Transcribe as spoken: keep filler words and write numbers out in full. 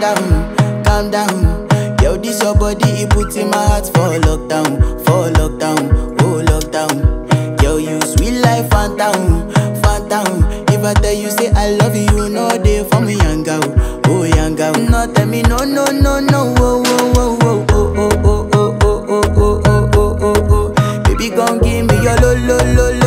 down, calm down. Yo, this your body, it puts in my heart for lockdown, for lockdown, oh lockdown. Yo, you sweet life, phantom, phantom. If I tell you say I love you, you know they for me, young girl, oh young girl. No tell me no, no, no, no, oh, oh, oh, oh, oh, oh, oh, oh, oh, oh, oh, oh, oh, oh. Baby, gon' give me your lo, lo, lo, lo.